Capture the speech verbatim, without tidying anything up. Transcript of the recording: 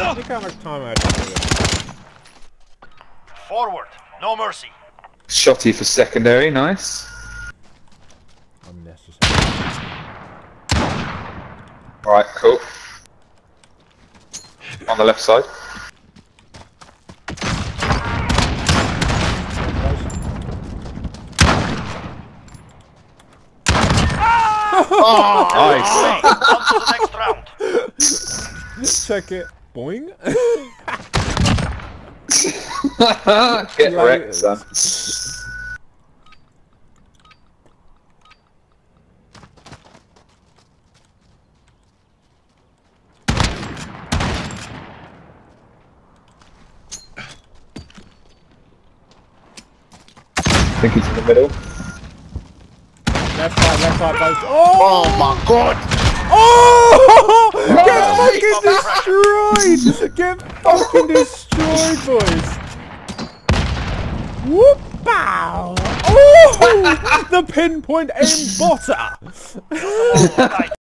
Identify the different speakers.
Speaker 1: Look how much time I had to do it.
Speaker 2: Forward, no mercy.
Speaker 3: Shotty for secondary, nice.
Speaker 1: Unnecessary.
Speaker 3: Alright, cool. On the left side.
Speaker 2: Oh,
Speaker 3: nice.
Speaker 2: on to the next round.
Speaker 1: Check it. Boing.
Speaker 3: Get
Speaker 1: Yeah,
Speaker 3: wrecked, son. I think he's in the middle.
Speaker 1: Left side, left side, both. Oh!
Speaker 3: Oh my god!
Speaker 1: Oh!
Speaker 2: Oh,
Speaker 1: Get fucking destroyed! Get fucking destroyed, boys! Whoop! Bow! Oh! The pinpoint aim botter!